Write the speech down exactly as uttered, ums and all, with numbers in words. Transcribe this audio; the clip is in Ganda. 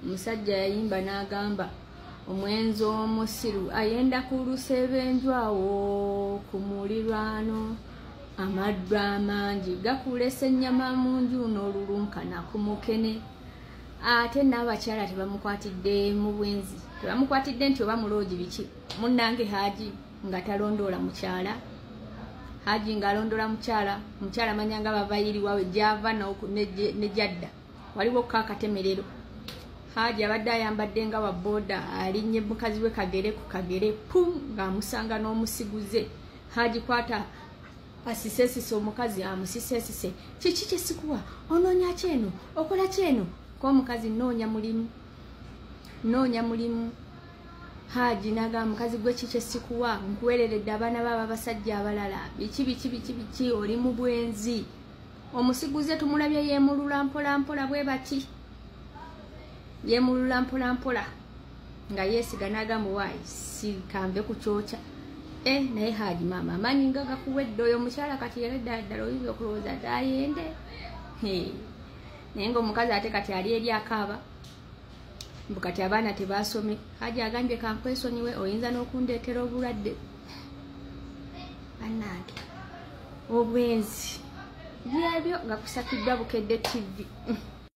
Omusajja yayimba n'agamba omwenzi omusiru ayenda ku lusebenjwawo ku mulirwano amaddu amangi gakulesa ennyama mu nju n'olulunkana ku mukene. Ate n'abakyala tebamukwatidde mu bwenzi, tebamukwatidde nti oba muloogi biki. Munnange Haji nga talondoola mukyala, Haji ng'alondoola mukyala, mukyala manyanga bavayiri wawe gy'ava ne gy'adda waliwo ko akatemerero. Haji abadde ayambadde nga wa boda alinnye mukazi we kagere ku kagere pum ng'amusanga n'omusiguze. Haji kwata asisesise omukazi amusisesise. Kiki kyesikuwa? Onoonya kyeno? Okola kyeno? Ko omukazi noonya mulimu. Noonya mulimu. Haji naga mukazi gwe kiki kyesikuwa? Nkuwereredde abaana baba basajja abalala. Biki biki biki biki oli mu bwenzi. Omusiguze tumulabye yeemulula mpola mpola bwe bati. Yeemulula mpola mpola nga yeesiga n'agamba waayi sikambe ku kyokya. Eh naye Haji maama amanyi nga gakuwedde oyo omukyala kati yali ddala ddala oyinza okulowooza dda ayende. Naye ng'omukazi ate kati ali eri akaaba mbu kati abaana tebaasome. Haji agambye kankwesonyiwe oyinza n'okundeetera obulwadde. Bannange obwenzi byebyo nga kusakiddwa Bukedde T V.